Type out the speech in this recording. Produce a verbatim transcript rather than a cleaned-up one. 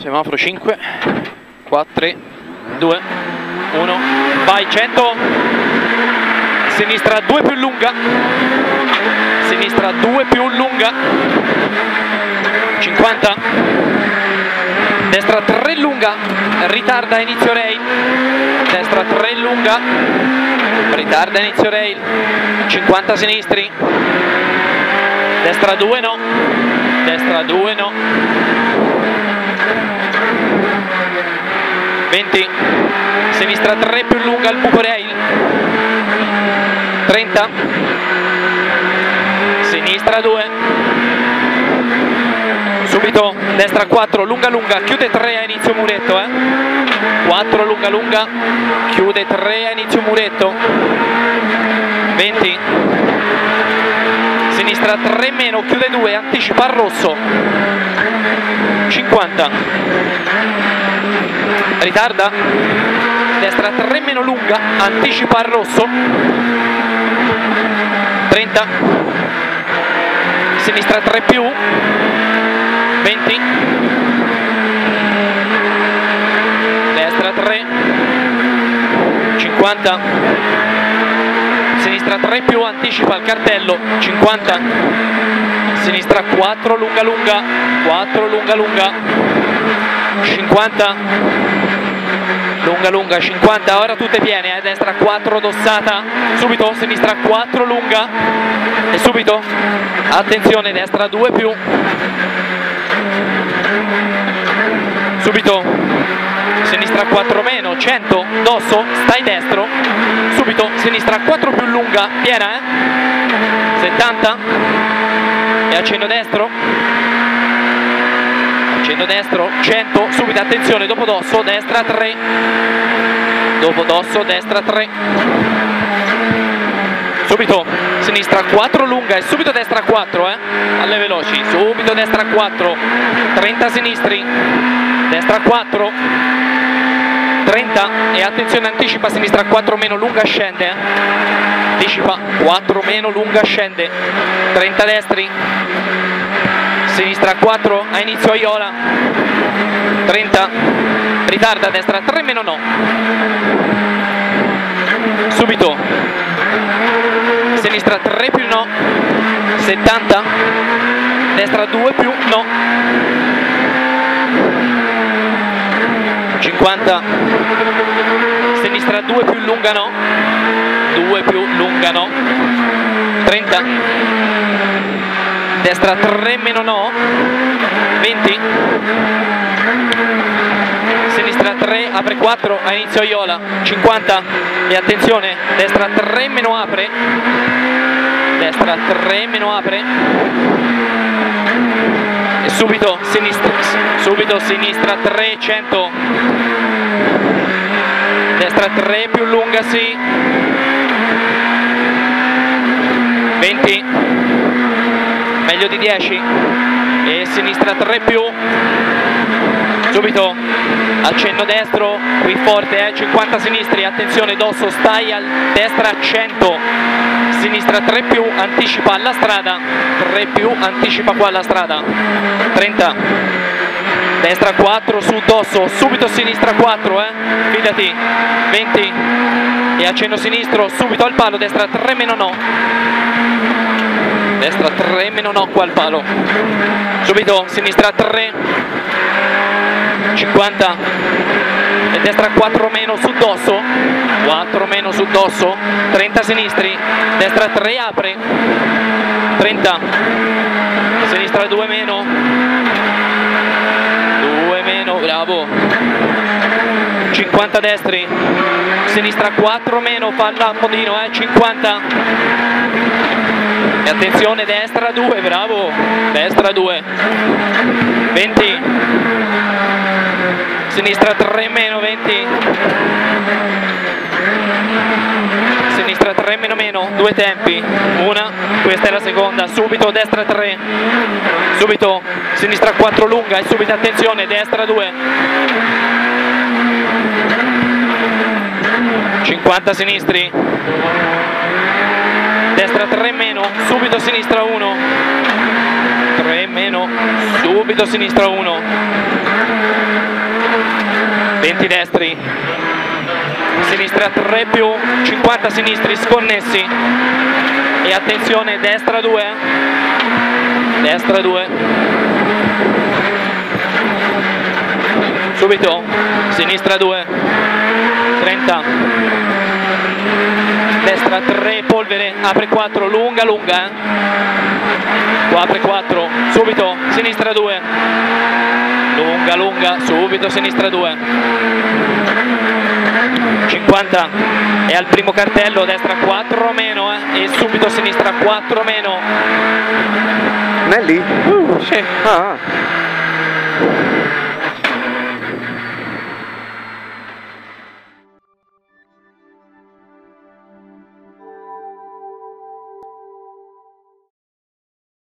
semaforo cinque, quattro, tre, due, uno, vai, cento, sinistra due più lunga, sinistra due più lunga, cinquanta, destra tre lunga, ritarda inizio rail, destra tre lunga, ritarda inizio rail, cinquanta sinistri, destra due no, destra due no, venti, sinistra tre più lunga al buco rail, trenta, sinistra due, subito destra quattro, lunga lunga, chiude tre a inizio muretto, eh? quattro lunga lunga, chiude tre a inizio muretto, venti, sinistra tre meno, chiude due, anticipa al rosso, cinquanta, ritarda, destra tre meno lunga, anticipa al rosso, trenta, sinistra tre più, venti, destra tre, cinquanta, sinistra tre più, anticipa il cartello, cinquanta, sinistra quattro lunga lunga, quattro lunga lunga, cinquanta, lunga lunga, cinquanta, ora tutte piene, eh? Destra quattro dossata, subito, sinistra quattro lunga e subito, attenzione, destra due più, subito, sinistra quattro meno, cento, dosso, stai destro, subito, sinistra quattro più lunga, piena, eh? settanta, e accenno destro, accenno destro, cento, subito, attenzione, dopo dosso, destra tre, dopo dosso, destra tre, subito, sinistra quattro lunga e subito destra quattro, eh? alle veloci, subito destra quattro, trenta sinistri, destra quattro, trenta, e attenzione, anticipa sinistra quattro meno, lunga scende, eh? anticipa quattro meno, lunga scende, trenta destri, sinistra quattro a inizio Aiola, trenta, ritarda, destra tre meno no, subito, sinistra tre più no, settanta, destra due più no, cinquanta, sinistra due più lunga no, due più lunga no, trenta, destra tre meno no, venti, sinistra tre apre quattro a inizio Aiola, cinquanta, e attenzione, destra tre meno apre, destra tre meno apre, e subito sinistra, subito sinistra tre, cento, destra tre più lunga sì, venti, meglio di dieci, e sinistra tre più, subito accenno destro, qui forte, eh, cinquanta sinistri, attenzione, dosso, stai a destra cento, sinistra tre più, anticipa alla strada, tre più, anticipa qua alla strada, trenta, destra quattro su dosso, subito sinistra quattro, eh, fidati, venti, e accenno sinistro, subito al palo, destra tre meno no, destra tre meno no qua al palo, subito sinistra tre, cinquanta, e destra quattro meno su dosso, quattro meno su dosso, trenta sinistri, destra tre apre, trenta, sinistra due meno, due meno, bravo, cinquanta destri, sinistra quattro meno, fa il lampodino, eh, cinquanta, e attenzione, destra due, bravo, destra due, venti, sinistra tre meno, venti, sinistra tre meno meno, due tempi, una, questa è la seconda, subito destra tre, subito sinistra quattro lunga e subito attenzione, destra due, cinquanta sinistri, destra tre meno, subito sinistra uno, tre meno, subito sinistra uno, venti destri, sinistra tre più, cinquanta sinistri sconnessi e attenzione destra due, destra due, subito sinistra due, trenta, destra tre, polvere, apre quattro, lunga lunga, eh? apre quattro, subito sinistra due, lunga lunga, subito sinistra due, cinquanta, è al primo cartello, destra quattro meno, eh? e subito sinistra quattro meno. Nelly? Uh, sì. Ah.